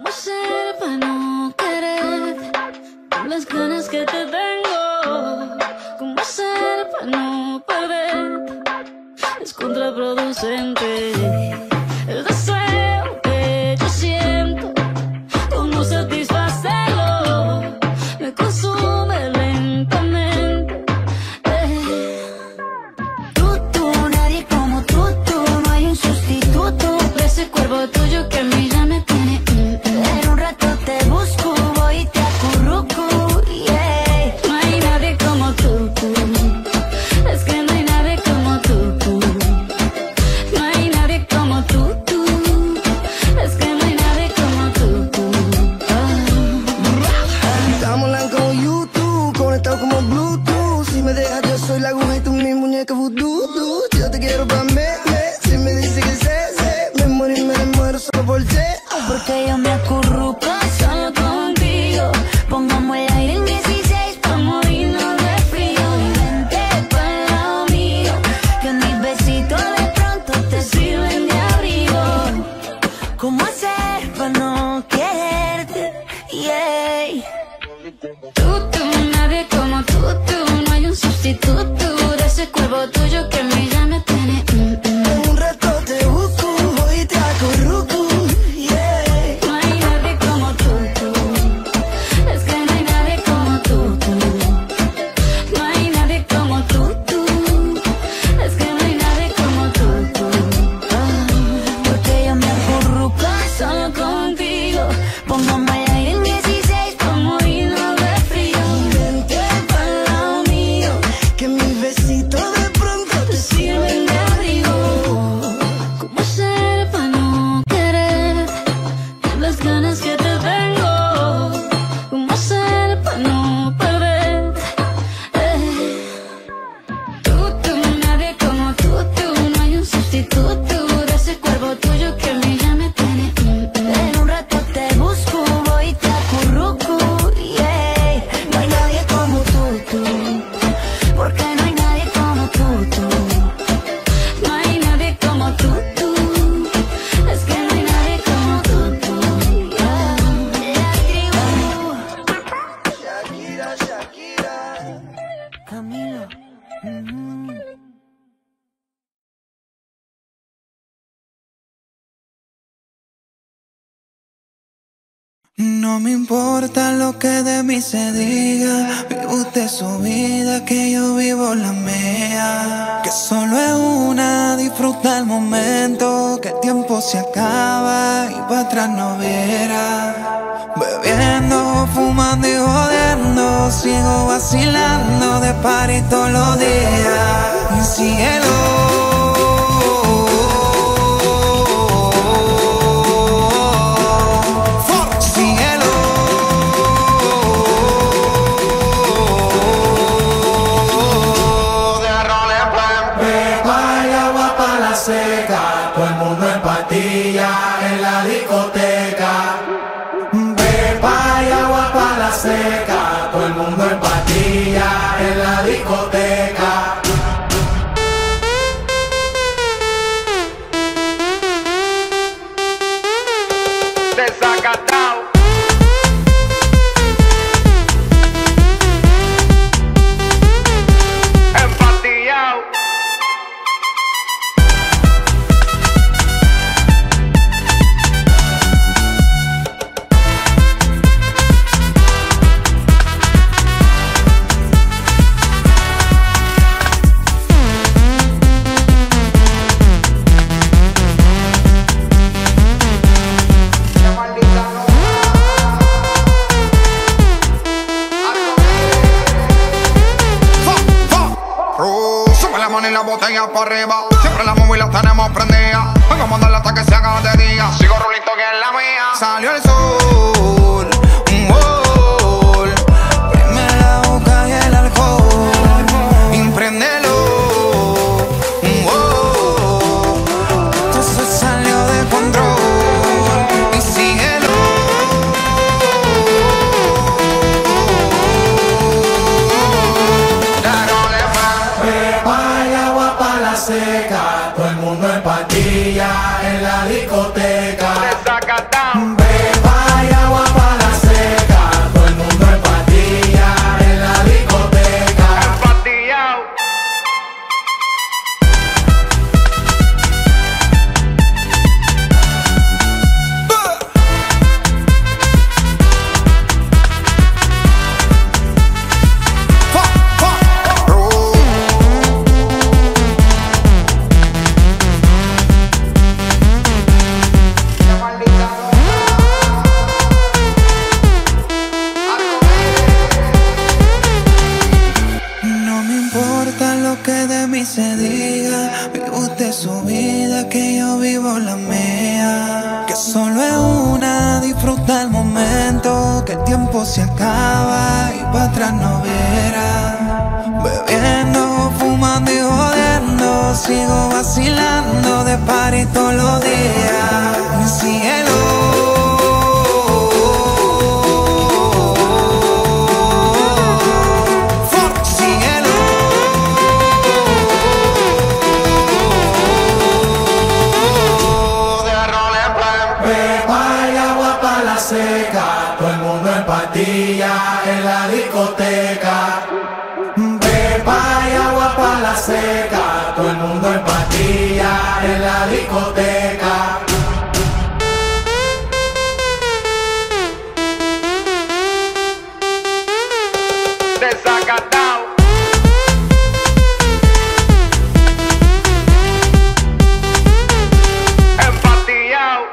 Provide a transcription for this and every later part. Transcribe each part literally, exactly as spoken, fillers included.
¿Cómo hacer para no querer con las ganas que te tengo? ¿Cómo hacer para no perder? Es contraproducente el deseo que yo siento. ¿Cómo satisfacerlo? Me consume lentamente. eh. Tú, tú, nadie como tú, tú. No hay un sustituto De ese cuerpo tuyo que a mí ya me tiene. mm, mm. En un rato te busco, voy y te acurruco, yeah. No hay nadie como tú, tú. Es que no hay nadie como tú, tú. No hay nadie como tú, tú. Es que no hay nadie como tú, tú. Ah. Estamos online como YouTube, conectados como Bluetooth. Si me dejas yo soy la aguja y tú mi muñeca voodoo. Yo te quiero pa' me, me. Si me dice que sé, sé. Me muero y me muero solo por ti. Porque yo me acurruco solo contigo. Pongamos el aire en dieciséis pa' morirnos de frío. Y vente pa'l lado mío, que mis besitos de pronto te sirven de abrigo. ¿Cómo hacer pa' no quererte? Yeah. Tú, tú, nadie como tú, tú. No hay un sustituto de ese cuerpo tuyo que a mí ya me tiene. mm, mm. En un rato te busco, voy y te acurruco, yeah. No hay nadie como tú, tú. Es que no hay nadie como tú, tú. No hay nadie como tú, tú. Es que no hay nadie como tú, tú. Ah. Porque yo me acurruco Solo contigo. Pongamos el aire en dieciséis pa' morirnos de frío. Vente pa'l lado mío, que mis besitos de pronto te Sirven de abrigo. ¿Cómo hacer para no querer con las ganas que te tengo? ¿Cómo hacer para no perder? Eh. Tú, tú, nadie como tú, tú. No hay un sustituto de ese cuerpo tuyo que a mí ya me tiene. mm, mm. En un rato te busco, voy y te acurruco, yeah. No hay nadie como tú, tú. Porque no hay nadie como tú, tú. No hay nadie como tú, tú. Es que no hay nadie como tú, tú. Ah. La tribu, Shakira, Shakira. Camilo. ujú. No me importa lo que de mí se diga, vive usted su vida, que yo vivo la mía. Que solo es una, disfruta el momento, que el tiempo se acaba y para atrás no viera. Bebiendo, fumando y jodiendo, sigo vacilando de party todos los días. Y síguelo. Seca, todo el mundo en patilla en la discoteca. Pepa y agua para la seca, todo el mundo en patilla en la discoteca. Desacatado. Empatillao. Y la botella para arriba, siempre la móvil la tenemos prendida. Vengo a mandarla hasta que se haga de día. Sigo rulito que es la mía. Salió el sol, un gol. Prime la boca y el alcohol. Impréndelo, un gol. Esto se salió de control. Y síguelo. Pepa y agua para la seca, todo el mundo en patilla. solo es una, disfruta el momento, que el tiempo se acaba y para atrás no viera. Bebiendo, fumando y jodiendo, sigo vacilando de party todos los días. Mi cielo, seca, todo el mundo en patilla en la discoteca. Pepa y agua pa' la seca, todo el mundo en patilla en la discoteca. Desacatao. Empatillao.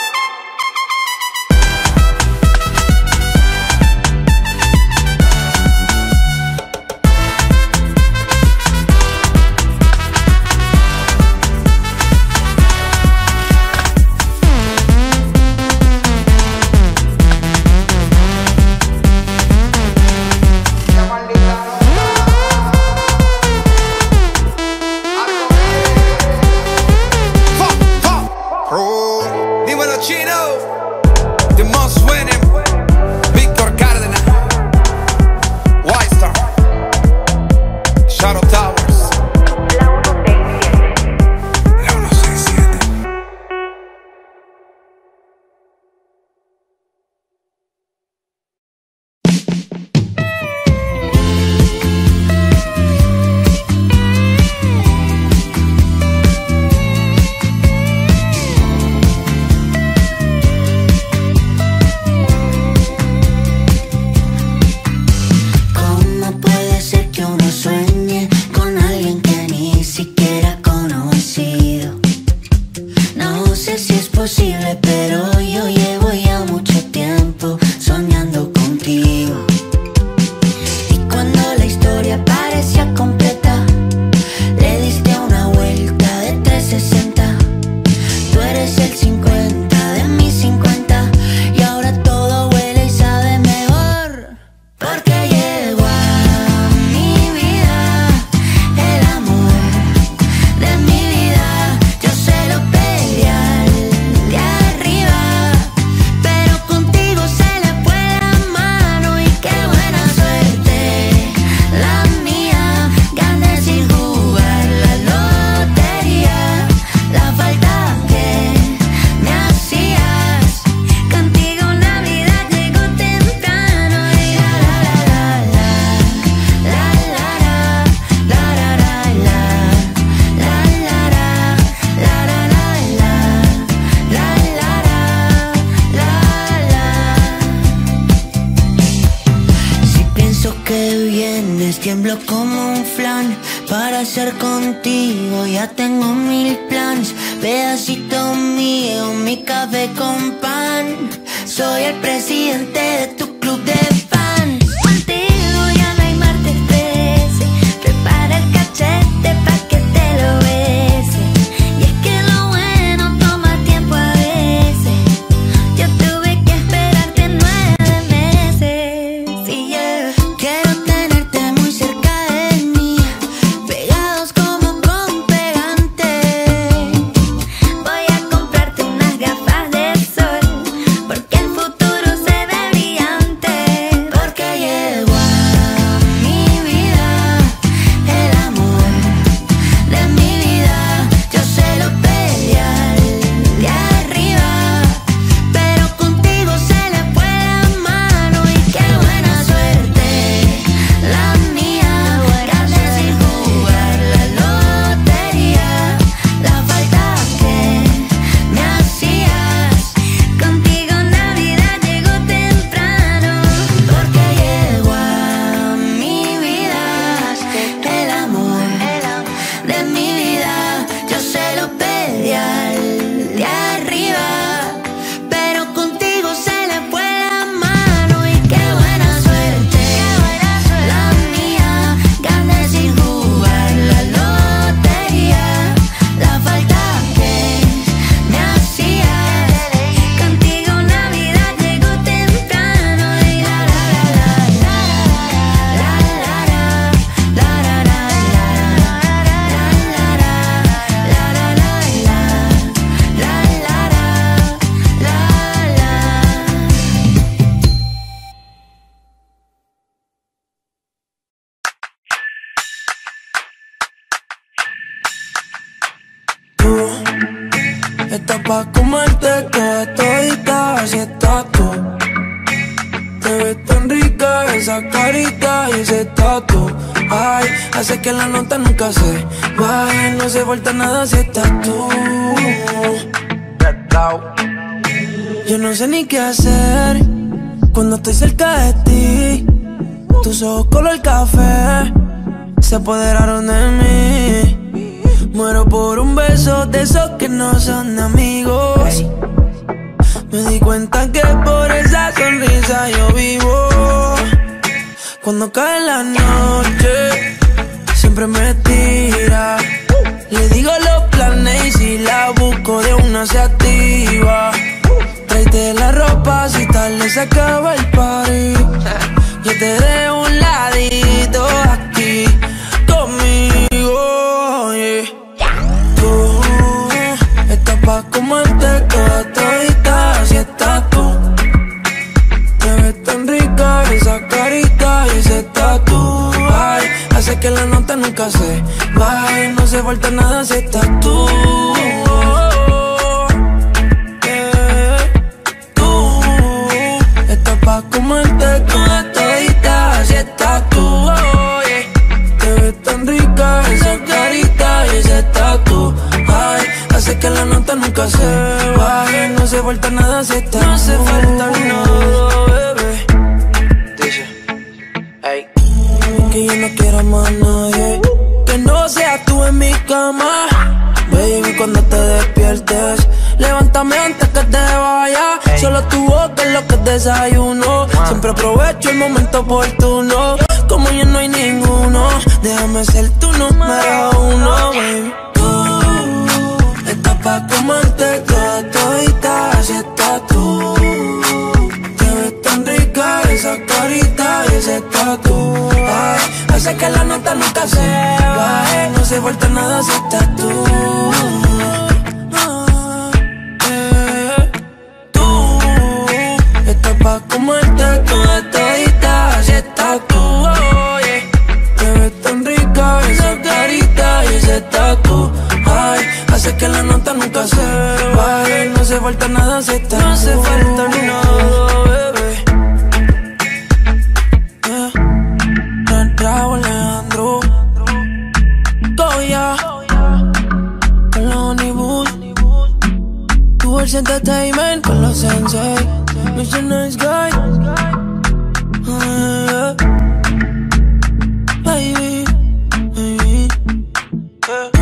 Tiemblo como un flan para ser contigo, ya tengo mil plans. Pedacito mío, mi café con pan. Soy el presidente de tu club de fans. Contigo ya no hay martes trece. Prepara el cachete pa' que te lo bese. Y es que lo bueno toma tiempo a veces. Yo tuve que esperarte nueve meses. Y yeah, quiero tenerte muy cerca de mí, pegados como con pegante. Voy a comprarte unas gafas de sol, porque el futuro se ve brillante. Estás pa' comerte toda todita, así estás tú. Te ves tan rica esa carita y ese tatu. Ay, hace que la nota nunca se baje. No se falta nada si estás tú. Yo no sé ni qué hacer cuando estoy cerca de ti. Tus ojos color café se apoderaron de mí. Muero por un beso de esos que no son de amigos. Me di cuenta que por esa sonrisa yo vivo. Cuando cae la noche, siempre me tira. Le digo los planes y si la busco de una se activa. Tráete la ropa si tal le se acaba el party. Yo te dejo un ladito aquí conmigo, yeah. Tú estás pa' comerte toda todita, así estás tú. Te ves tan rica esa carita y ese tatu. Ay, hace que la nota nunca se baje. No se falta nada si estás tú. Pa' comerte toda todita, así estás tú, oh, yeah. Te ves tan rica esa carita y ese tatu. Ay, hace que la nota nunca se baje. No se falta nada si estás tú. No se falta nada, bebé. Dice, ey, que yo no quiero más a nadie que no seas tú en mi cama. Baby, cuando te despiertes, levántame antes que te vaya. Solo tu boca es lo que desayuno. Siempre aprovecho el momento oportuno. Como yo no hay ninguno, déjame ser tu número uno, baby. Tú estás pa' comerte toda todita, así estás tú. Te ves tan rica esa carita y ese tatu. Ay, hace que la nota nunca se baje. No se falta nada si estás tú. Pa' comerte toda todita, así estás tú, oh, yeah. Te ves tan rica esa carita y ese tatu. Ay, hace que la nota nunca se baje. No se falta nada si estás tú. No se falta nada, bebé, yeah. Raúl Alejandro Goya con la Honeywood, Tours Entertainment con los Sensei, Mister Nice Guy, uh, baby, baby, yeah.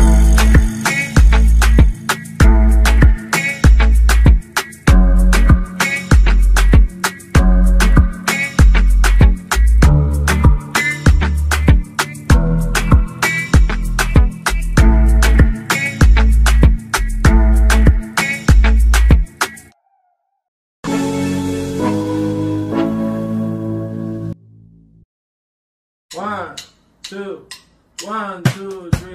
One, two, one, two, three.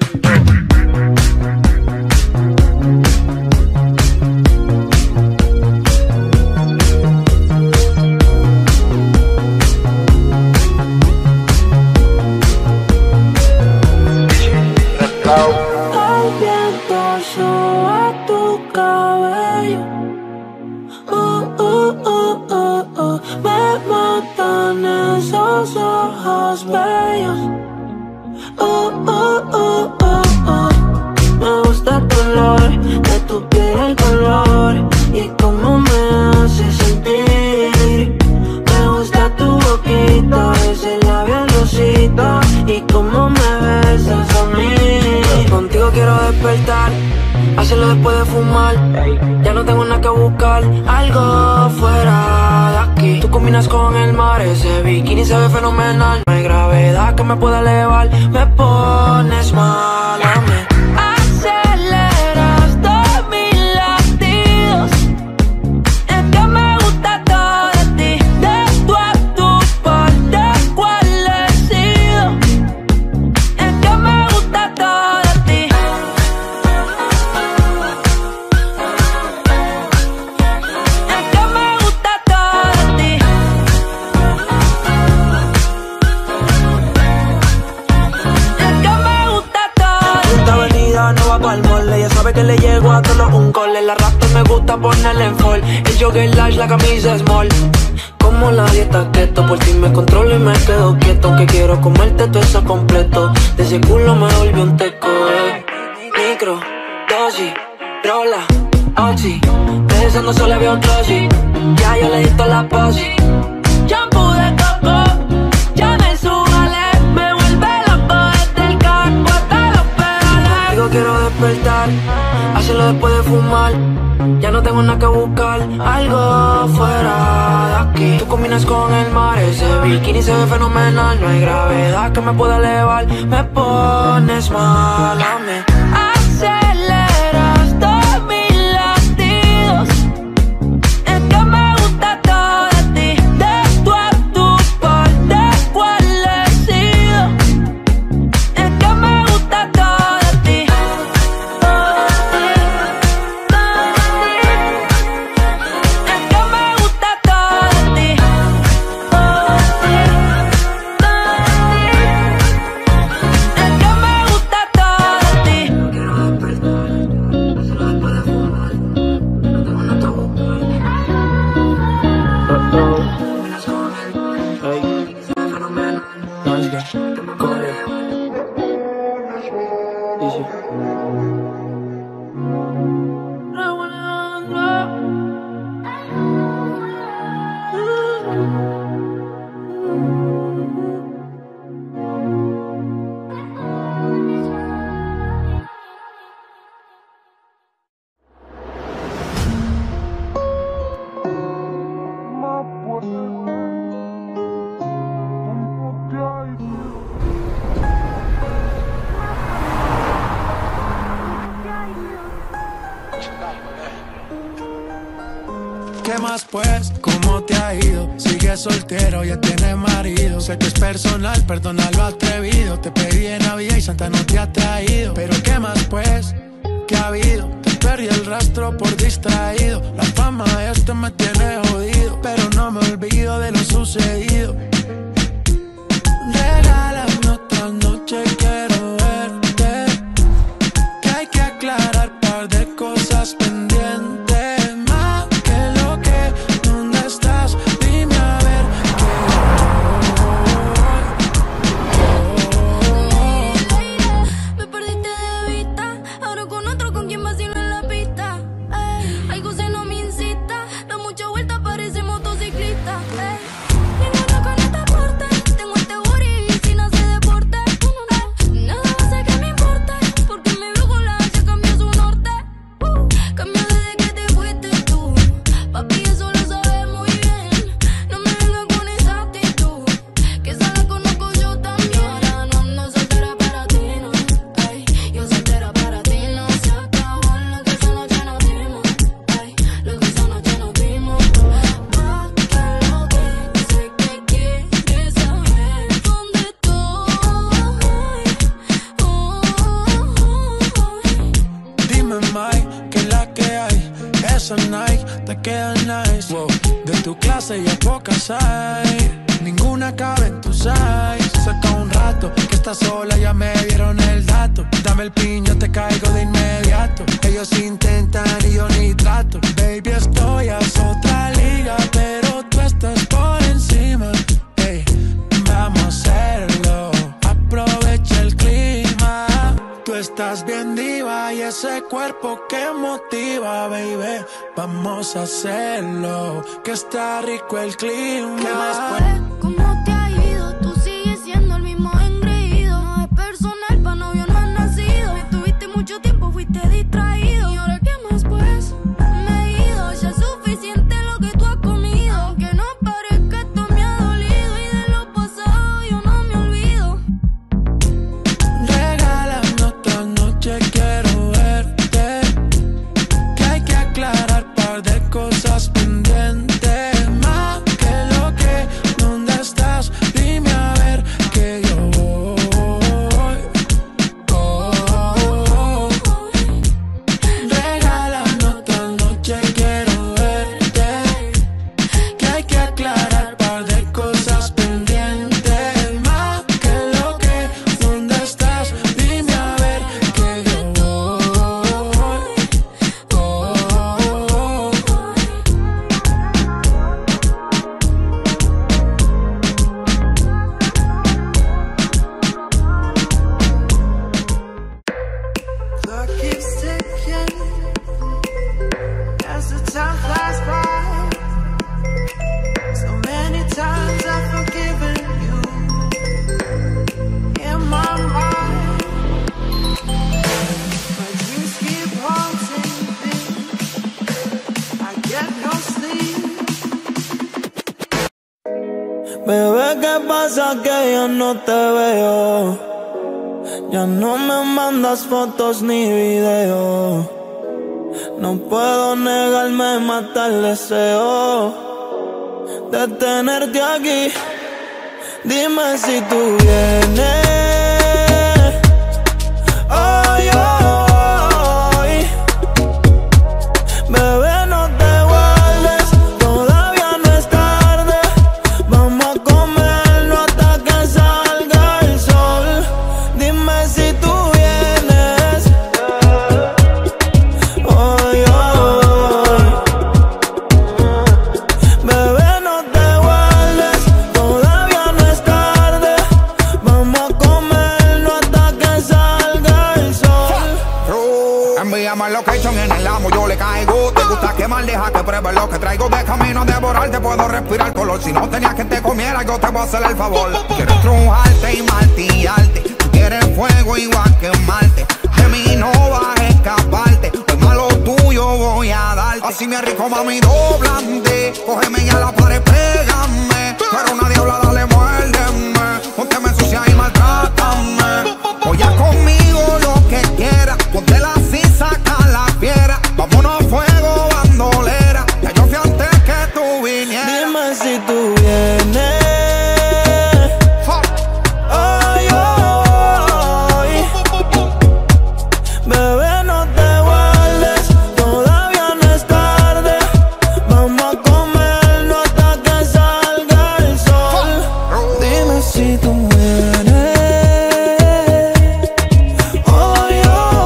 El viento soba tu cabello. Uh, uh, uh, uh, uh. Me matan esos ojos bellos. Uh, uh, uh, uh, uh. Me gusta tu olor, de tu piel el color y cómo me hace sentir. Me gusta tu boquita, ese labial rosita y cómo me besas a mí. Contigo quiero despertar, hacerlo después de fumar. Ya no tengo nada que buscar, algo fuera de aquí. Tú combinas con el mar, ese bikini se ve fenomenal. No hay gravedad que me pueda elevar, me pones mal a mí. Aceleras todos mis latidos, es que me gusta todo de ti. De tu a tu parte, ¿cuál he sido? Es que me gusta todo de ti. Es que me gusta todo de ti. Es que me gusta todo. la raptor me gusta ponerle en fall. El jogger large, la camisa small. Como la dieta keto, por ti me controlo y me quedo quieto. Aunque quiero comerte todo eso completo. De ese culo me volvió un teco, eh. Micro, dosis, rola, oxi. Pensando solo veo glossy. Ya yo le di toda la posi. Shampoo de coco, ya me subale. Me vuelve loco desde el carro hasta los pedales. Digo quiero despertar, hacerlo después de fumar. Ya no tengo nada que buscar, algo fuera de aquí. Tú combinas con el mar, ese bikini se ve fenomenal. No hay gravedad que me pueda elevar. Me pones mal a mí. Aceleras todos mis latidos. Es que me gusta todo de ti. De tú a tu parte, cuál he sido. Es que me gusta todo de ti. ¿Qué más pues? ¿Cómo te ha ido? Sigues soltero, ya tienes marido. Sé que es personal, perdona lo atrevido. Te pedí en Navidad y Santa no te ha traído. Pero ¿qué más pues? ¿Qué ha habido? Te perdí el rastro por distraído. La fama de este me tiene jodido, pero no me olvido de lo sucedido. Regálame otra noche, quiero verte. Que hay que aclarar par de cosas pendientes. Te queda nice, wow. De tu clase ya pocas hay. Ninguna cabe en tu size. Saca un rato que estás sola, ya me dieron el dato. Dame el piño, te caigo de inmediato. Ellos intentan y yo ni trato. Baby, estoy a otra liga, pero tú estás por encima. Hey, vamos a hacerlo. Aprovecha el clima. Tú estás bien diva y ese cuerpo que motiva, baby. Vamos a hacerlo, que está rico el clima. ¿Qué más pues? ¿Cómo te ha ido? Tú sigues siendo el mismo engreído. No es personal, pa' novio no has nacido. Me tuviste mucho tiempo, fuiste distraído. ¿Y ahora qué más pues? Me he ido, ya es suficiente lo que tú has comido. Aunque no parezca, esto me ha dolido. Y de lo pasado yo no me olvido. Regálame otra noche, quiero verte. Que hay que aclarar par de cosas pendientes. Más que lo que, ¿dónde estás? Bebé, ¿qué pasa que ya no te veo? Ya no me mandas fotos ni videos. No puedo negarme, mata el deseo de tenerte aquí. Dime si tú vienes hoy, hoy. Bebé, no te guardes, todavía no es tarde. Vamos a comerlo hasta que salga el sol. Dime si tú vienes hoy, hoy. Bebé, no te guardes, todavía no es tarde. Vamos a comerlo hasta que salga el sol. Envíame el location en el amo, yo le caigo. Te gusta quemar, deja que pruebe lo que traigo. De camino a devorarte, puedo respirar color. Si no tenías que te comiera, yo te voy a hacer el favor. Quiero estrujarte y martillarte. Tú quieres fuego igual que Marte. De mí no vas a escaparte. Lo malo tuyo voy a darte. Así me rico, mami, doblante. Cógeme y a la pared, pégame. Pero una diabla, dale, muérdeme. Pónteme sucia y maltrátame. Oye conmigo lo que quieras. Ponte la sisa, saca la fiera. Vámonos a fuego, bandolera. Ya yo fui antes que tú vinieras. Dime si tú vienes hoy, hoy. Bebé, no te guardes, todavía no es tarde. Vamos a comerlo hasta que salga el sol. Dime si tú vienes hoy,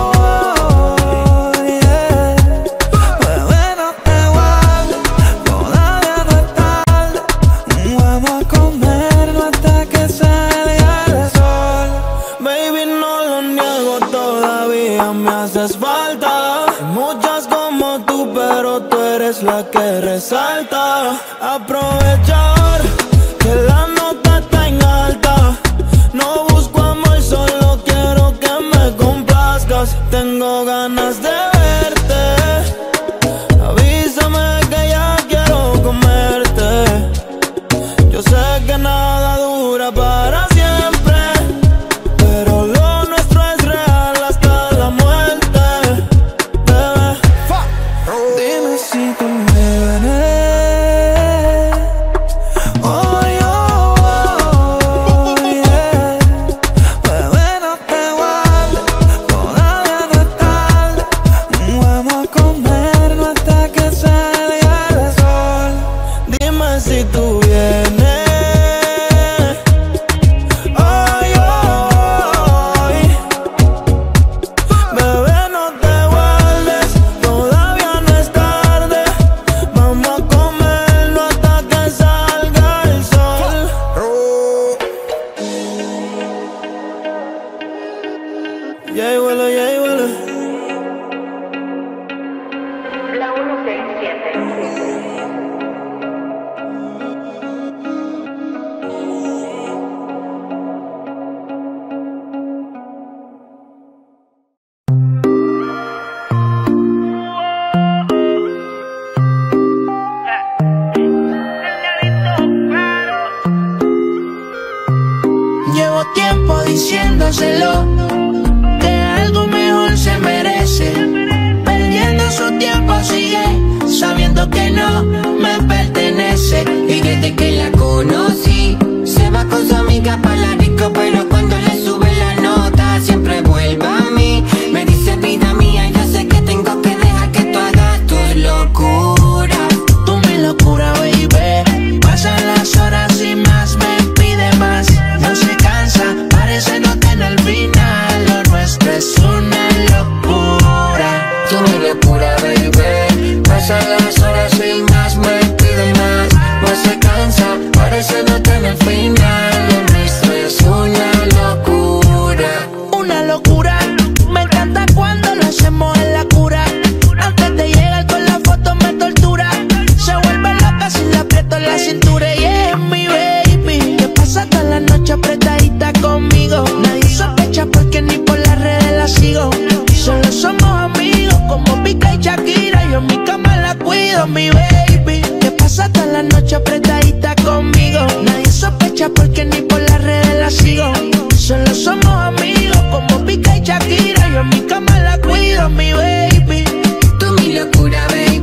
hoy, yeah. Bebé, no te guardes, todavía no es tarde. Vamos a comerlo hasta que salga el sol. Baby, no lo niego, todavía me haces falta. Hay muchas como tú, pero tú eres la que resalta. Aprovechar que la nota está en alta. No busco amor, solo quiero que me complazcas. Tengo ganas de verte. Avísame que ya quiero comerte. Yo sé que nada dura para siempre, pero lo nuestro es real hasta la muerte. Bebé, dime si tú vienes hoy, hoy, yeah. Bebé, no te guardes, todavía no es tarde. Vamos a comerlo hasta que salga el sol. Dime si tú vienes hoy, hoy. Bebé, no te guardes, todavía no es tarde. Vamos a comerlo hasta que salga el sol. Yeah, huele, yeah, huele. Llevo tiempo diciéndoselo, que algo mejor se merece. Perdiendo su tiempo sigue, sabiendo que no me pertenece. Y desde que la conocí, se va con su amiga pa' la disco, pero cuando le sube la nota, siempre vuelve a mí. Me dice, vida mía, yo sé que tengo que dejar que tú hagas tus locuras. Tú mi locura, baby. Pasan las horas y más me pide más. No se cansa, parece no tener final. Lo nuestro es una locura. Tú mi locura, baby. Pasan las horas y más me pide más. No se cansa, parece no tener final. Lo nuestro es una locura. Una locura. Me encanta cuando lo hacemos en la cura. Antes de llegar con la foto me tortura. Se vuelve loca si le aprieto la cintura. Y es mi baby, que pasa toda la noche apretadita conmigo. Nadie sospecha porque ni por las redes la sigo. Solo somos amigos como Pica y Shakira. Yo en mi cama la cuido, mi baby, que pasa toda la noche apretadita conmigo. Nadie sospecha muchacha porque ni por las redes la sigo. Solo somos amigos como Pica y Shakira. Yo en mi cama la cuido, mi baby. Tú mi locura, baby.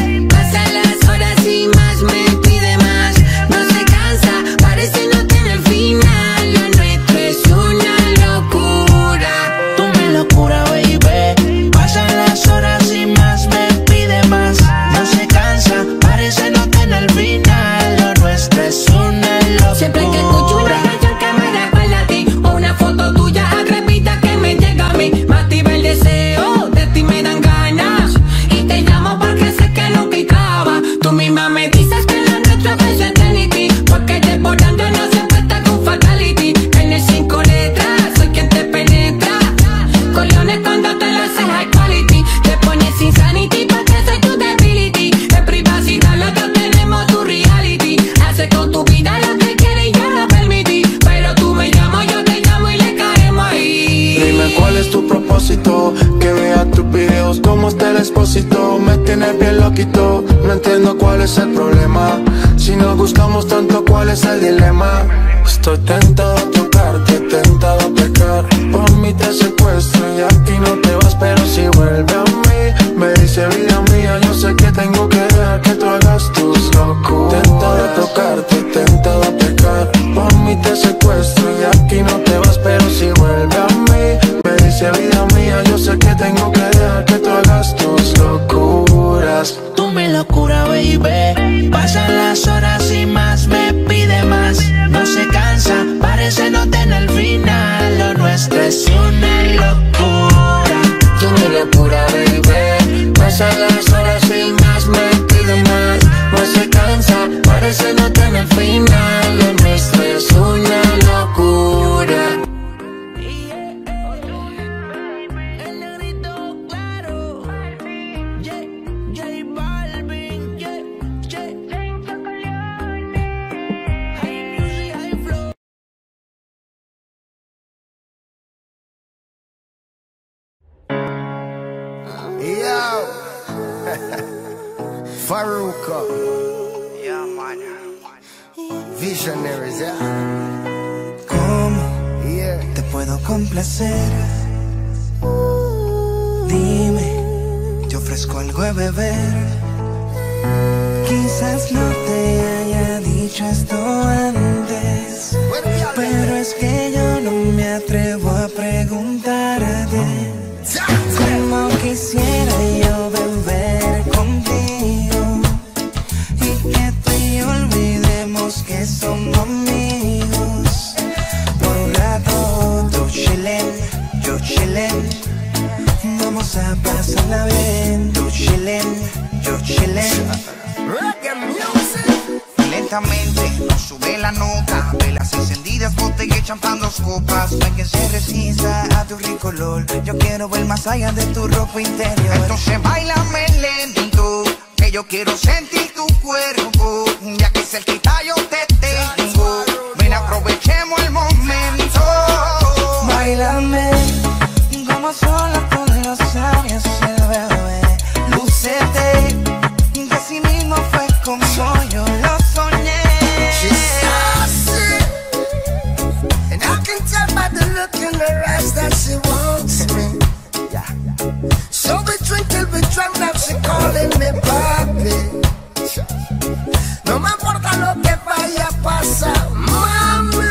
Pasan las horas y más me pide más. No se cansa, parece no tener final. Lo nuestro es una locura. Tú mi locura, baby. Pasan las horas y más me pide más. No se cansa, parece no tener final. Lo nuestro es una locura. Siempre que escucho una canción que me recuerda a ti, o una foto tuya atrevida que me llega a mí, me activa el deseo, de ti me dan ganas. Y te llamo porque sé que no picaba. Tú misma me dices que lo nuestro es eternity, porque desbordando no se presta con fatality. En el cinco letras soy quien te penetra. Con leones cuando te lo haces high quality. Te pones insanity porque soy tu debility. En privacidad los dos tenemos tu reality. Hace con tu vida lo que quieres y yo lo permití. Pero tú me llamas, yo te llamo y le caemos ahí. Dime cuál es tu propósito, que vea tus videos como está el expósito. Me tienes bien loquito, no entiendo cuál es el problema. Si nos gustamos tanto, ¿cuál es el dilema? Estoy tentado a tocarte, tentado a pecar. Por mí te secuestro y aquí no te vas, pero si vuelve a mí, me dice vida mía, yo sé que tengo que dejar que tú hagas tus locuras. Tentado a tocarte, tentado a pecar. Por mí te secuestro y aquí no te vas, pero si vuelve a mí, me dice vida mía, yo sé que tengo que dejar que tú hagas tus locuras. Tú mi locura, baby. Pasan las horas y más me pide más. No se cansa, parece no tener final. Lo nuestro es una locura. Tú mi locura, baby. Pasan las horas y más me pide más. No se cansa, parece no tener final. Lo nuestro es una locura. El negrito claro. J, J Balvin, yeah, yeah. High music, high flow. Yo, Faruka, Yeah, man. Visionaries, yeah, ¿Cómo yeah. te puedo complacer? Dime, te ofrezco algo de beber. Quizás no te haya dicho esto antes, pero es que yo no me atrevo a preguntarte cómo quisiera yo beber contigo y que tú y yo olvidemos que somos amigos. Por un rato tú chillen, yo chillen, vamos a pasarla bien. Tú chillen, yo chillen. Reggae music. Lentamente nos sube la nota, velas encendidas, botella y champán, dos copas. No hay quien se resista a tu rico olor. Yo quiero ver más allá de tu ropa interior. Entonces bailame lento, que yo quiero sentir tu cuerpo. Ya que cerquita yo te tengo, ven aprovechemos el momento. Báilame como sola con los labios el bebé. Lúcete, que así mismo fue como yo lo soñé. She's saucy, and I can tell by the look in her eyes that she wants me. Yeah. So we drink till we drunk, now she calling me papi. No me importa lo que vaya a pasar, mami,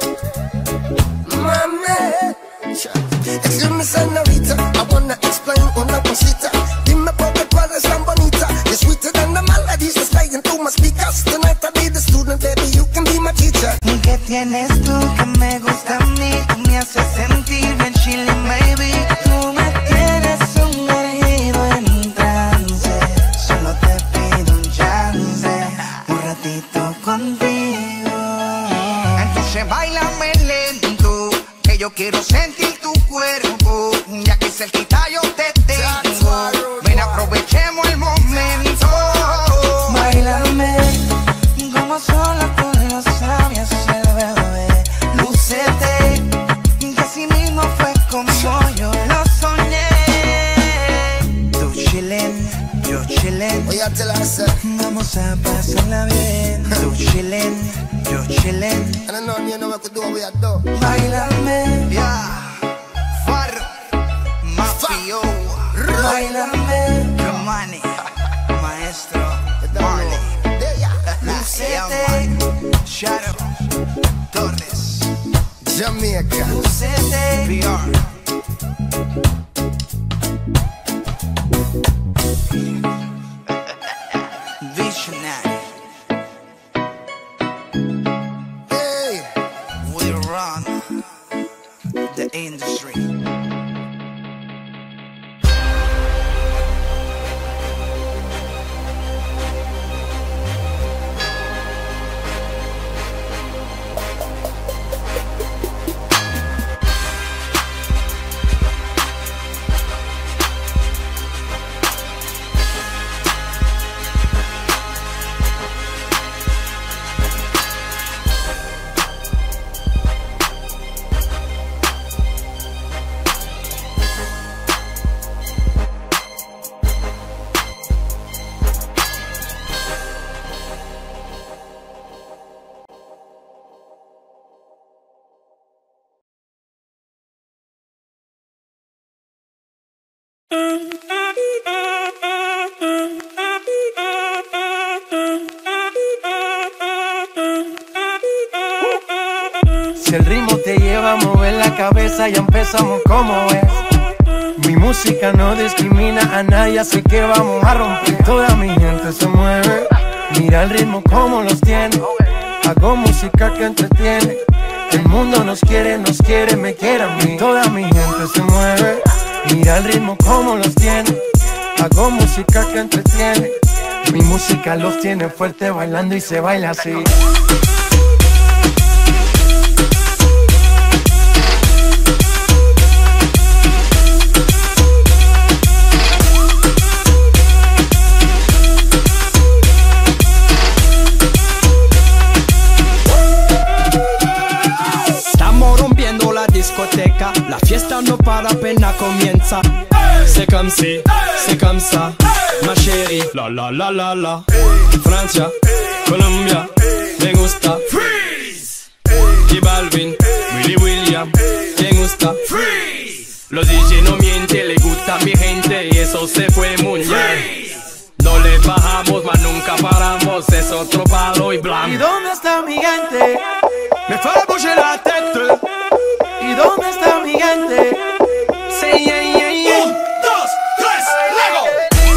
mami. Excuse me, señorita, I wanna explain una cosita. Dime por qué tú eres tan bonita. You're sweeter than the melodies that's playing through my speakers. Tonight I'll be the student, baby, you can be my teacher. ¿Qué tienes tú que me gusta a mí? Tú me haces sentir bien chilling, baby. Tú me tienes sumergido en un trance. Solo te pido un chance, un ratito contigo. Entonces bailame lento, que yo quiero sentir tu cuerpo. Ya que cerquita yo te tengo, ven aprovechemos el momento. Báilame como sola con los labios el bebé. Lúcete, que así mismo fue como yo lo soñé. Tú chillen, yo chillen, Voy a tell her, I said, vamos a pasarla bien. Tú chillen, chillin', yo chillin'. And I know you know what to do, we are do. Bailame, yeah. Farro, Mafio, bailame. Romani, Maestro, Marley, Lucete, Shadow, Torres, Jamaica, Lucete, V R. Visionary. hey. We run the industry. Si el ritmo te lleva a mover la cabeza, ya empezamos como es. Mi música no discrimina a nadie, así que vamos a romper. Toda mi gente se mueve, mira el ritmo como los tiene. Hago música que entretiene. El mundo nos quiere, nos quiere, me quiere a mí. Toda mi gente se mueve, mira el ritmo como los tiene. Hago música que entretiene. Mi música los tiene fuerte bailando y se baila así. La fiesta no para, apenas comienza. C'est comme si, c'est comme ça, ma chérie. La la la la la. Francia, Colombia, me gusta. Freeze. J Balvin, Willy William, me gusta. Freeze. Los D J no mienten, le gusta a mi gente y eso se fue muy bien. No le bajamos, mas nunca paramos, es otro palo y blanco. ¿Y dónde está mi gente? Me fue a bouger la tête. ¿Y dónde está mi gente? Sí, yeah, yeah, yeah. Un, dos, tres, luego.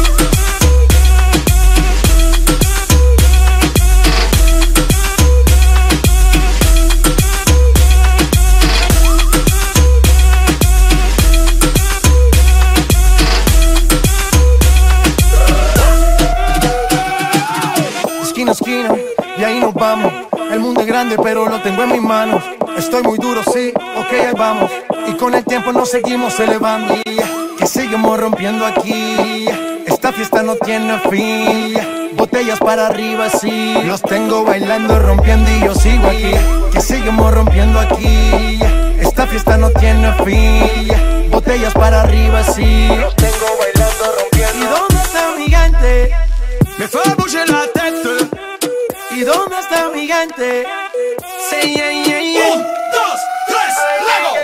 Esquina, esquina, y ahí nos vamos. El mundo es grande, pero lo tengo en mis manos. Estoy muy duro, sí, ok, ahí vamos. Y con el tiempo nos seguimos elevando. Que seguimos rompiendo aquí. Esta fiesta no tiene fin. Botellas para arriba, sí. Los tengo bailando, rompiendo y yo sigo aquí. Que seguimos rompiendo aquí. Esta fiesta no tiene fin. Botellas para arriba, sí. Los tengo bailando, rompiendo. ¿Y dónde está mi gente? Me fue a bouger la tête. ¿Y dónde está mi gente? Sí, yeah, yeah, yeah. Un, dos, tres, luego.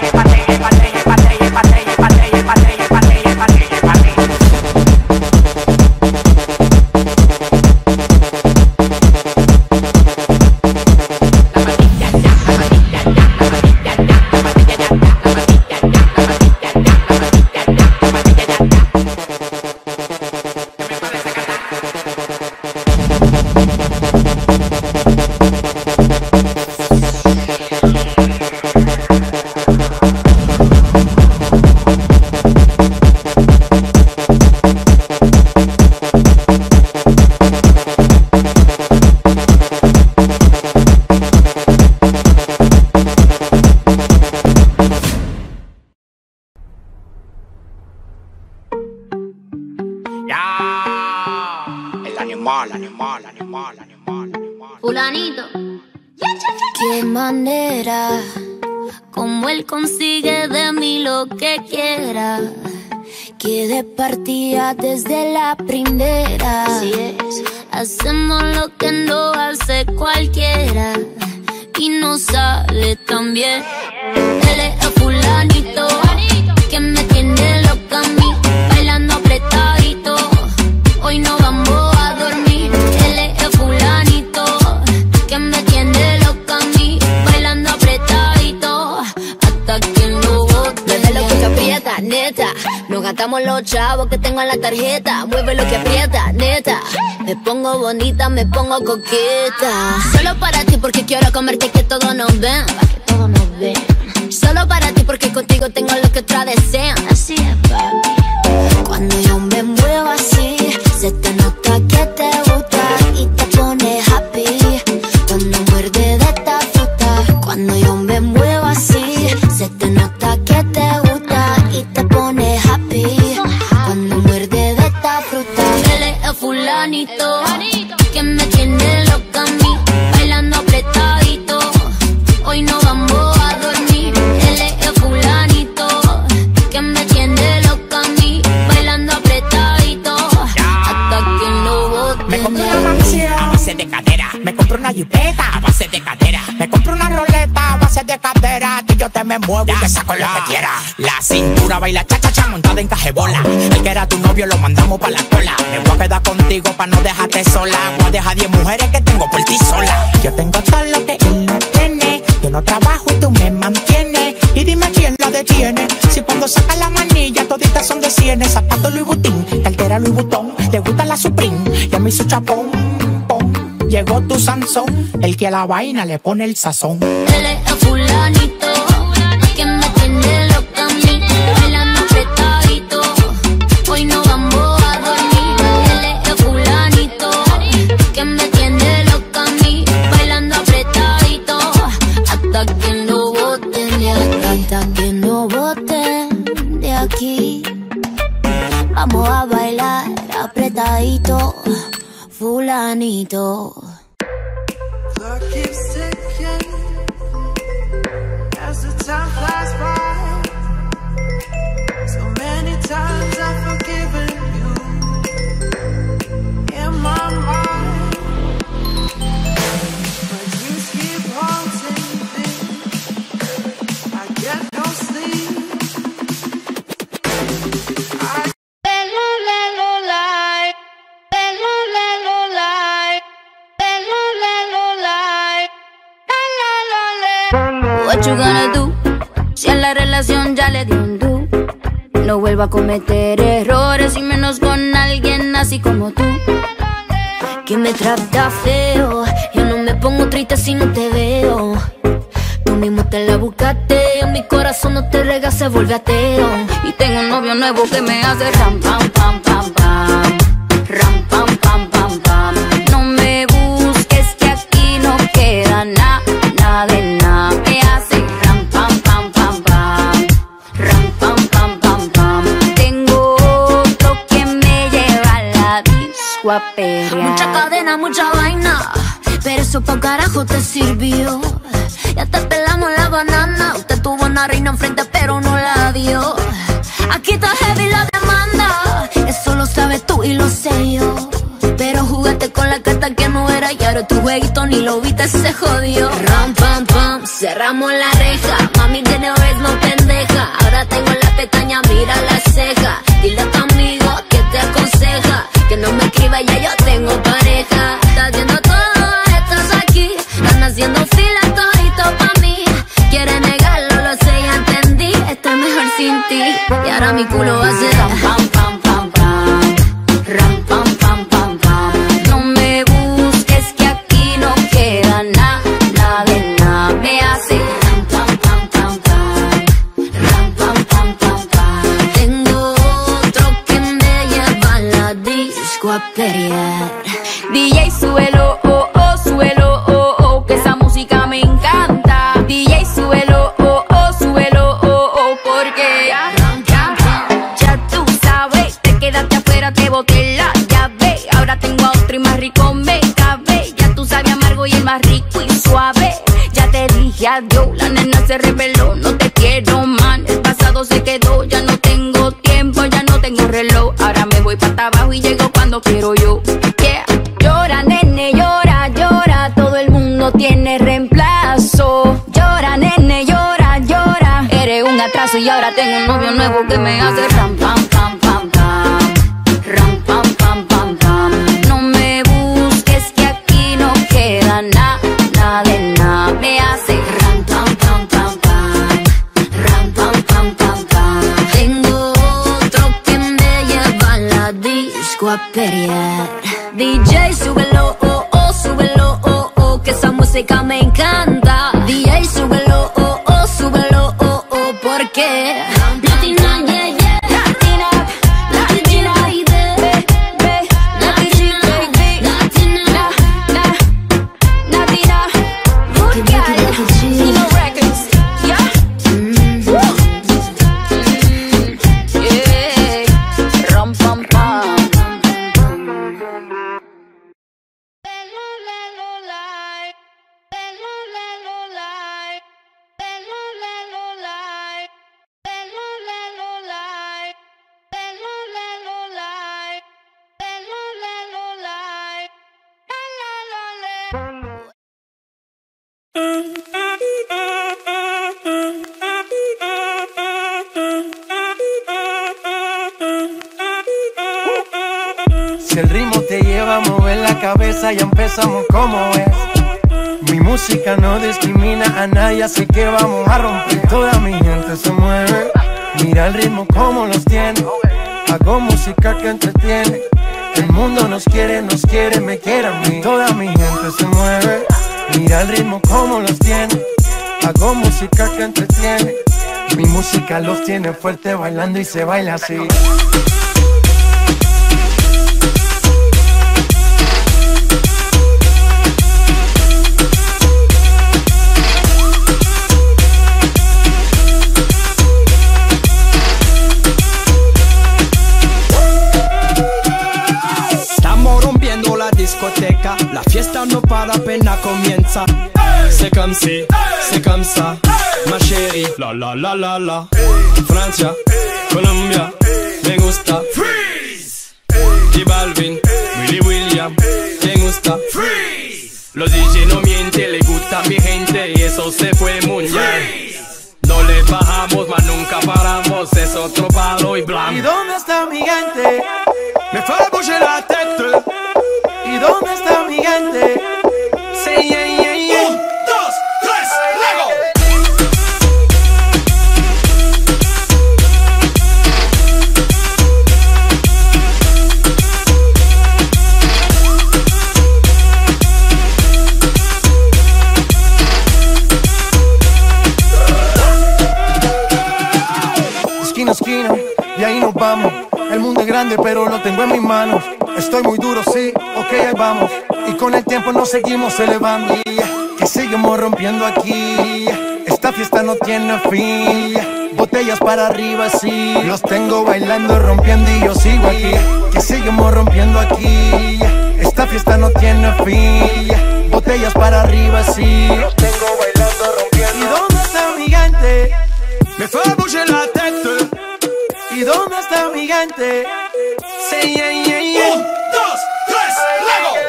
animal, animal, animal, animal, animal. Fulanito. Qué manera, como él consigue de mí lo que quiera. Que de partida desde la primera. Así es. Hacemos lo que no hace cualquiera y no sale tan bien. Él es el fulanito que me tiene loca a mí, bailando apretadito. Hoy no vamos a dormir. Él es el fulanito que me tiene loca a mí, bailando apretadito hasta que lo bote. Mueve lo que te aprieta, neta. Nos gastamos los chavos que tengo en la tarjeta. Mueve lo que aprieta, neta. Me pongo bonita, me pongo coqueta. Solo para ti porque quiero comerte y que todos nos ven. Pa' que todos nos ven. Solo para ti porque contigo tengo lo que otras desean. Así es, papi. Cuando yo me muevo así, se te nota que te gusta y te pone que me tiene loca a mí, bailando apretadito. Hoy no vamos a dormir, él es fulanito, que me tiene loca a mí, bailando apretadito, hasta que no bote. Me compré una mansión a base de cadera, me compré una jipeta a base de cadera, me compré una roleta a base de cadera, que yo te me muevo y te saco lo que quiera. La cintura baila cha cha cha montada en cajebola, el que era tu novio lo mandamos pa' la escuela. Me voy a quedar contigo pa' no dejarte sola, voy a dejar diez mujeres que tengo por ti sola. Yo tengo todo lo que él no tiene, yo no trabajo y tú me mantienes. Y dime quién la detiene, si cuando saca la manilla toditas son de cienes. Zapatos Louis Vuitton, cartera Louis Vuitton, te gusta la Supreme y a mí su chapón, pom. Llegó tu Sansón, el que a la vaina le pone el sazón. Él es fulanito, que me tiene loca a mí, bailando apretadito. Hoy no vamos a dormir, él es fulanito, que me tiene loca a mí, bailando apretadito, hasta que no boten de aquí, hasta que no boten de aquí. Vamos a bailar apretadito, fulanito. Clock keeps ticking as the time flies by. So many times I've forgiven you in my mind, but you keep haunting me. I get no sleep. I What you gonna do? Si a la relación ya le dio un do. No vuelvo a cometer errores y menos con alguien así como tú, que me trata feo. Yo no me pongo triste si no te veo. Tú mismo te la buscaste, mi corazón no te rega, se vuelve ateo. Y tengo un novio nuevo que me hace ram pam pam pam pam, ram pam pam pam pam. No me busques que aquí no queda nada, nada de nada. Me hace ram pam pam pam pam, ram pam pam pam pam. Tengo otro que me lleva a la disco a pelear. Mucha cadena, mucha vaina, pero eso pa' carajo te sirvió. Ya te pelamos la banana, usted tuvo una reina enfrente pero no la dio. Aquí está heavy la demanda, eso lo sabes tú y lo sé yo. Pero jugaste con la carta que no era y ahora tu jueguito ni lo viste, se jodió. Ram pam pam, cerramos la reja, mami tiene ritmo pendeja. Ahora tengo la pestaña, mira la ceja. Dile a tu amigo que te aconseja que no me escriba, ya yo tengo pareja. Estás haciendo todo, estás aquí, están haciendo fila todito pa' mí. Quiere negarlo, lo sé, ya entendí. Estoy mejor sin ti y ahora mi culo va a ser ram pam pam pam pam, ram pam pam pam pam. No me busques que aquí no queda nada, nada de nada. Me hace ram pam pam pam pam, ram pam pam pam pam. Tengo otro que me lleva a la disco a pelear. D J súbelo, oh oh, súbelo, oh oh, que esa música me encanta. D J súbelo, oh oh, súbelo, oh oh, porque ya, ya tú sabes, te quedaste afuera, te boté la llave. Ahora tengo a otro y más rico me cabe. Ya tú sabes amargo y el más rico y suave. Ya te dije adiós, la nena se reveló, no te quiero man. El pasado se quedó, ya no tengo tiempo, ya no tengo reloj. Ahora me voy para abajo y llego cuando quiero yo. Yeah. Llora, nene, llora, llora, todo el mundo tiene reemplazo. Llora, nene, llora, llora, eres un atraso y ahora tengo un novio nuevo que me hace ram pam pam pam pam, ram pam pam pam pam. No me busques que aquí no queda nada, nada de nada. Me hace ram pam pam pam pam, ram pam pam pam pam. Tengo otro que me lleva a la disco a pelear. D J súbelo, oh oh, súbelo, oh oh, que esa música me encanta. D J súbelo, oh oh, súbelo, oh oh, porque Latina, yeah, yeah. cabeza, ya empezamos como es. Mi música no discrimina a nadie, así que vamos a romper. Toda mi gente se mueve, mira el ritmo como los tiene. Hago música que entretiene. El mundo nos quiere, nos quiere, me quiere a mí. Toda mi gente se mueve, mira el ritmo como los tiene. Hago música que entretiene. Mi música los tiene fuerte bailando y se baila así. La fiesta no para, apenas comienza. C'est comme si, c'est comme ça, ma chérie. La la la la la. Francia, Colombia, me gusta. Freeze. J Balvin, Willy William, me gusta. Freeze. Los D J no mienten, le gusta a mi gente y eso se fue muy bien. No le bajamos, mas nunca paramos, es otro palo y blanco. ¿Y dónde está mi gente? Me fue a bouger la tête. ¿Y dónde está mi gente? Sí, yeah, yeah, yeah. Un, dos, tres, luego. Esquina a esquina, y ahí nos vamos. El mundo es grande, pero lo tengo en mis manos. Estoy muy duro, sí, ok, ahí vamos. Y con el tiempo nos seguimos elevando. Que seguimos rompiendo aquí. Esta fiesta no tiene fin. Botellas para arriba, sí. Los tengo bailando, rompiendo y yo sigo aquí. Que seguimos rompiendo aquí. Esta fiesta no tiene fin. Botellas para arriba, sí. Los tengo bailando, rompiendo. ¿Y dónde está mi gente? Me fue a bouger la tête. ¿Y dónde está mi gente? Sí, yeah, yeah, yeah. Un, dos, tres, luego.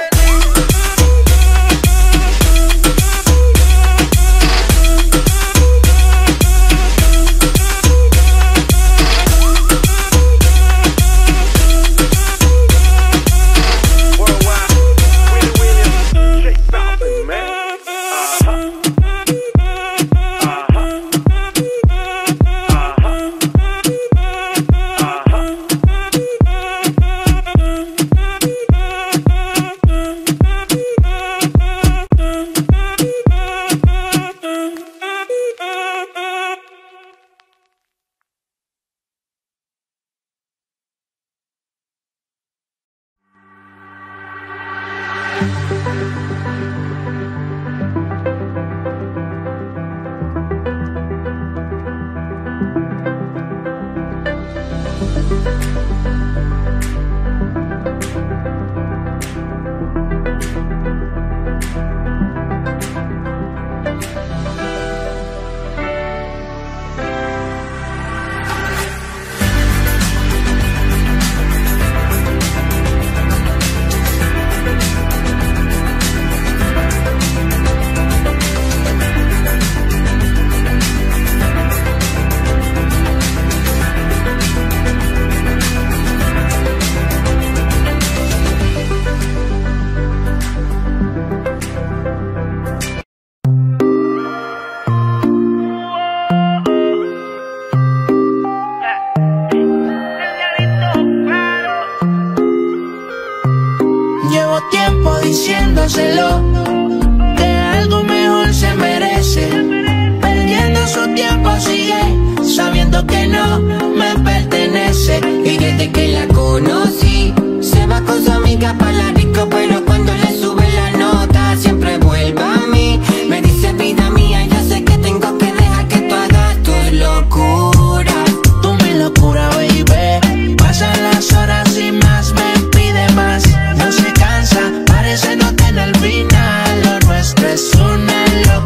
diciéndoselo que algo mejor se merece. Perdiendo su tiempo sigue sabiendo que no me pertenece. Y desde que la conocí se va con su amiga para la disco, pero cuando le sube la nota siempre vuelve a mí. Me dice vida mía, yo sé que tengo que dejar que tú hagas tus locuras. Tú mi locura, baby. Pasan las horas y más me pide más. No se cansa, parece no tener final. Lo nuestro es una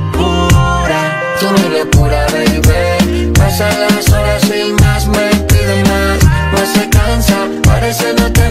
locura. Tú mi locura, baby. Pasan las horas y más me pide más. No se cansa, parece no tener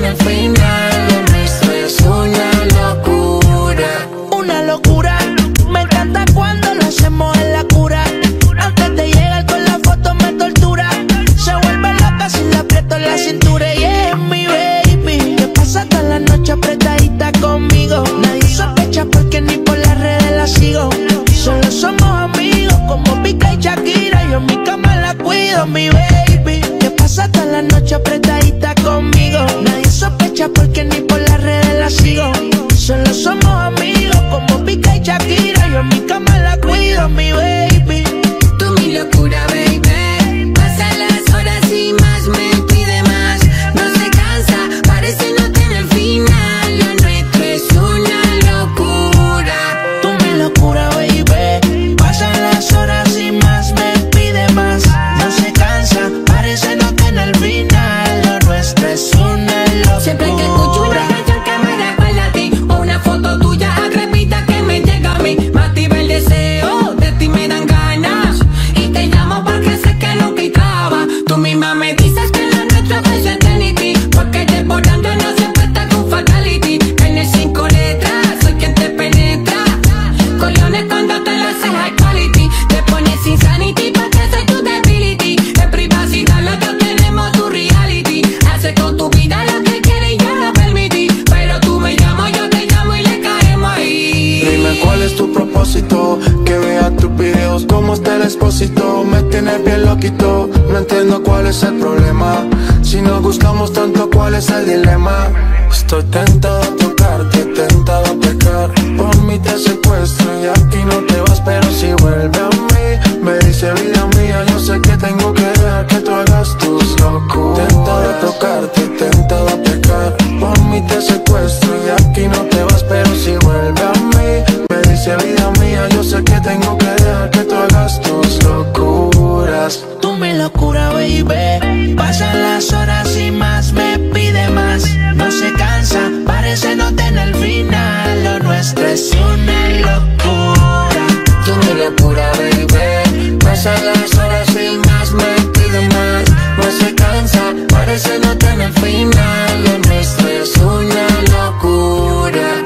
como hasta el Expósito. Me tienes bien loquito, no entiendo cuál es el problema. Si nos gustamos tanto, ¿cuál es el dilema? Estoy tentado a tocarte, tentado a pecar. Por mí te secuestro y aquí no te vas, pero si vuelve a mí, me dice vida mía, yo sé que tengo que dejar que tú hagas tus locuras. Tentado a tocarte, tentado a pecar. Por mí te secuestro y aquí no te vas, pero si vuelve a mí, me dice vida mía, yo sé que tengo que dejar que tú hagas tus locuras. Tú mi locura, baby. Pasan las horas y más me pide más. No se cansa, parece no tener final. Lo nuestro es una locura. Tú mi locura, baby. Pasan las horas y más me pide más. No se cansa, parece no tener final. Lo nuestro es una locura.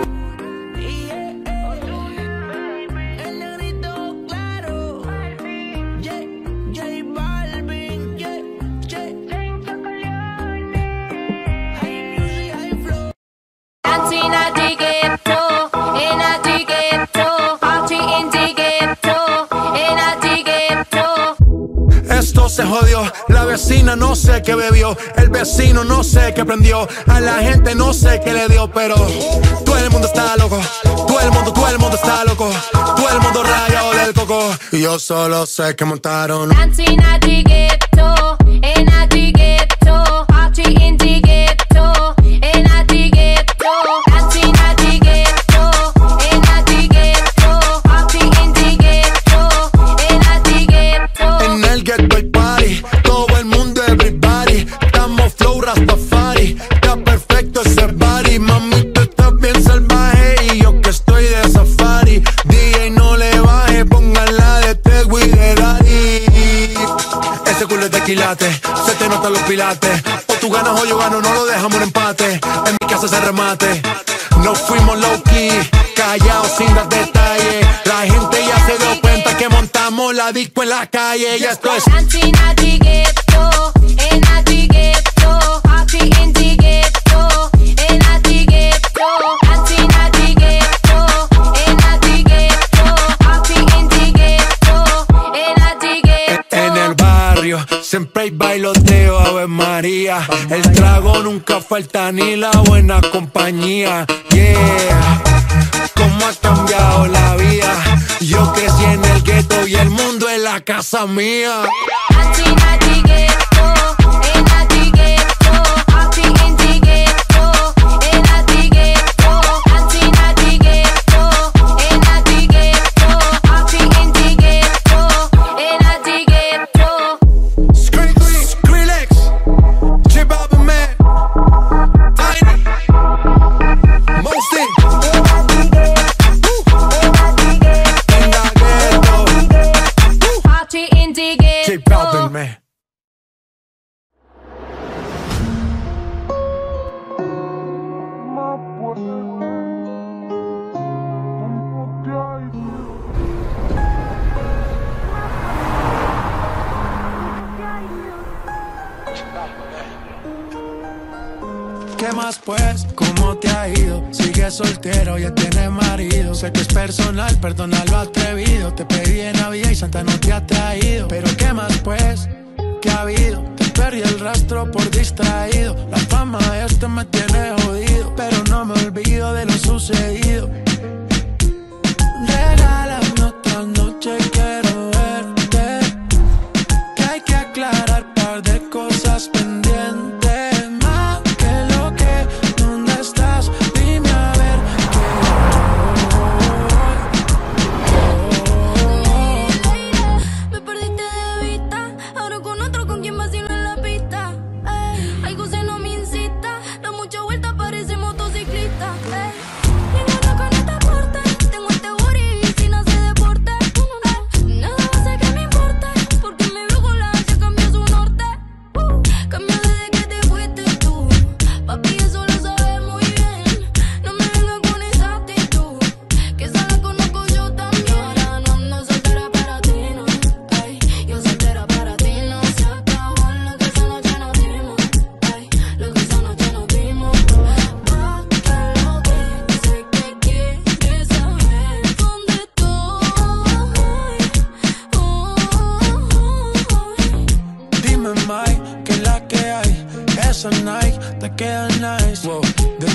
Esto se jodió, la vecina no sé qué bebió, el vecino no sé qué prendió, a la gente no sé qué le dio, pero todo el mundo está loco, todo el mundo, todo el mundo está loco, todo el mundo rayado del coco, y yo solo sé que montaron. Dancing at the ghetto, in at the ghetto, party in the ghetto, in at the ghetto, dancing at the ghetto, in at the ghetto, party in the ghetto, in at the ghetto. En el ghetto hay party, todo el mundo everybody, estamos flow Rastafari, está perfecto ese body, mami tú estás bien salvaje y yo que estoy de safari, D J no le baje, pónganla de Tego y de Daddy. Ese culo es de quilate, se te notan los pilates, o tú ganas o yo gano, no lo dejamos en empate, en mi casa se remate, no fuimos low key, callados sin dar detalles, la gente ya se dio cuenta que montamos la disco en la calle, y esto es Dancing at the ghetto, in at the ghetto, party in the ghetto, in at the ghetto, dancing at the ghetto, in at the ghetto, party in the ghetto, in at the ghetto. en el barrio, siempre hay bailoteo, Ave María, el trago nunca falta ni la buena compañía, yeah, cómo ha cambiado la vida, yo crecí en el gueto y el mundo es la casa mía. Dancing at the ghetto, in at the ghetto, party in the ghetto, in at the ghetto, dancing at the ghetto, in at the ghetto, party in the ghetto, in at the ghetto. Skrillex, J Balvin, man, Tiny, Mosty, Party in the J ghetto. Balvin, man. ¿Qué más pues? ¿Cómo te ha ido? Sigues soltero, ya tienes marido. Sé que es personal, perdona lo atrevido. Te pedí en Navidad y Santa no te ha traído. Pero ¿qué más pues? ¿Qué ha habido? Te perdí el rastro por distraído. La fama de este me tiene jodido, pero no me olvido de lo sucedido. Regálame otra noche, quiero verte. Que hay que aclarar par de cosas pendientes. Más que lo que, ¿dónde estás? Dime a ver qué Me perdiste de vista, ahora con otro con quien vacilo en la pista. Ey, algo se no me incita, da mucha vuelta, parece motociclista. Ey.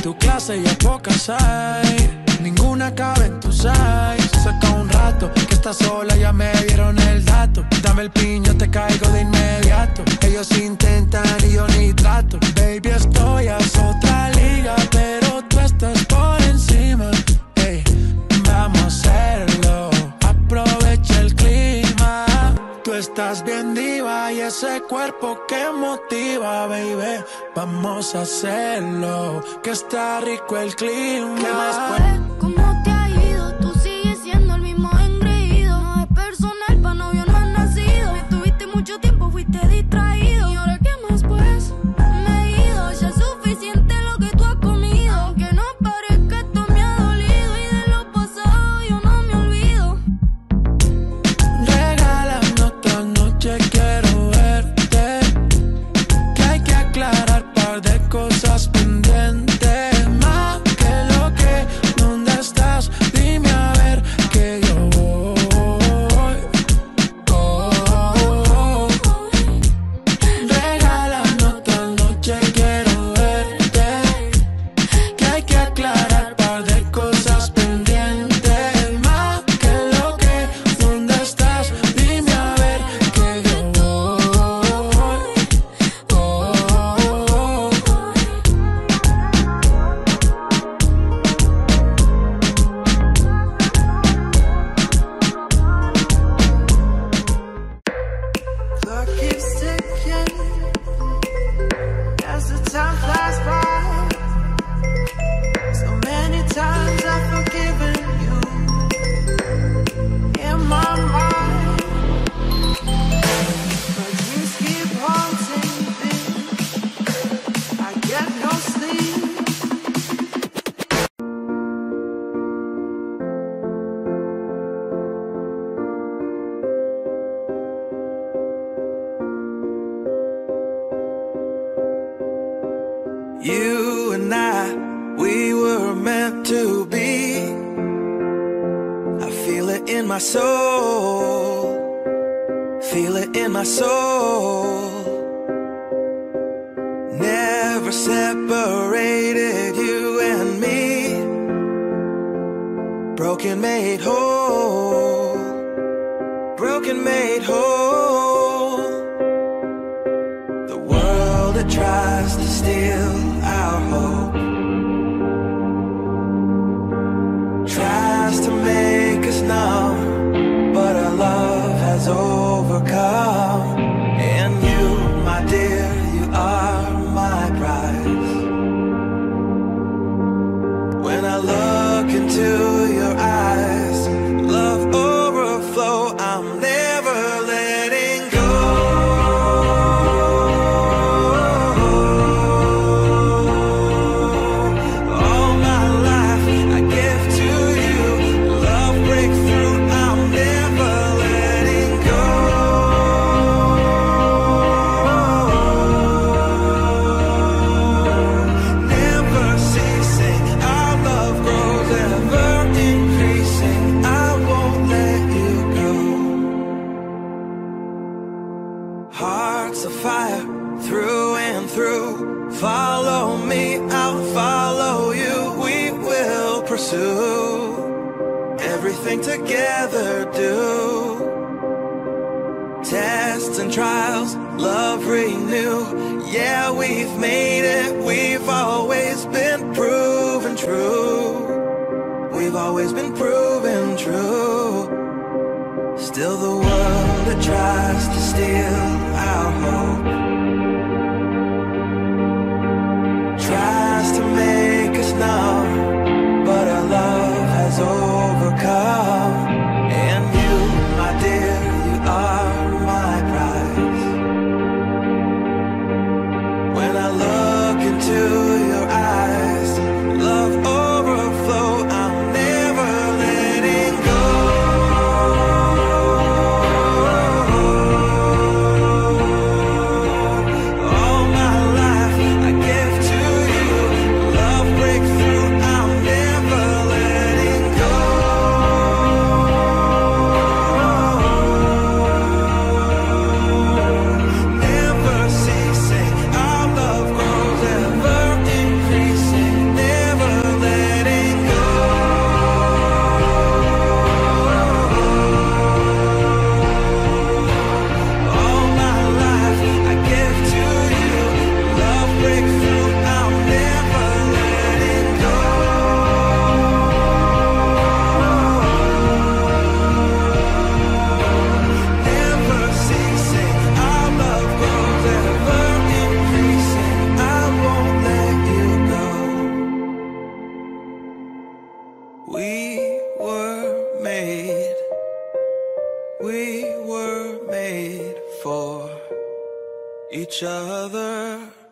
tu clase y a pocas hay. Ninguna cabe en tu size. Saca un rato que estás sola, ya me dieron el dato. Dame el piño, te caigo de inmediato. Ellos intentan y yo ni trato. Baby, estoy a otra liga, pero tú estás por encima. Hey, vamos a hacerlo, aprovecha el clima. Tú estás bien diva y ese cuerpo que motiva, baby. Vamos a hacerlo, que está rico el clima. ¿Qué más puede? ¿Cómo te ha ido? Tú sigues siendo el mismo engreído. No es personal, pa' novio no has nacido. Me tuviste mucho tiempo, fuiste distraído. ¿Y ahora qué más pues? Me he ido, ya es suficiente lo que tú has comido. Aunque no parezca, esto me ha dolido. Y de lo pasado yo no me olvido. Regálame otra noche, quiero verte. Que hay que aclarar par de cosas pendientes. Más que lo que, ¿dónde estás? Dime a ver que yo voy. Oh, oh, oh. Regálame otra noche, quiero verte. Que hay que aclarar par de cosas pendientes. Más que lo que, ¿dónde estás? Dime a ver que yo voy. Oh, oh, oh. Clock keeps ticking as the time flies by. So many times I've forgiven you in my mind, but dreams keep haunting me. I get no sleep. You and I, we were meant to be. I feel it in my soul. Feel it in my soul. Never separated, you and me. Broken made whole. Broken made whole. The world that tries to steal our hope tries to make us numb, but our love has overcome. And you, my dear, you are my prize. When I look into your eyes, love overflow, I'm never letting go. All my life I give to you, love breakthrough, I'm never letting go. Never ceasing, our love grows, ever increasing, I won't let you go. Hearts of fire, through and through. Follow me, I'll follow you. We will pursue everything together, do. Tests and trials, love renew. Yeah, we've made it, we've always been proven true. We've always been proven true. Still the world that tries to steal our hope tries to make us numb, but our love has overcome. And you, my dear, you are my prize. When I look into your eyes, love overflow, I'm never letting go. were made, we were made for each other.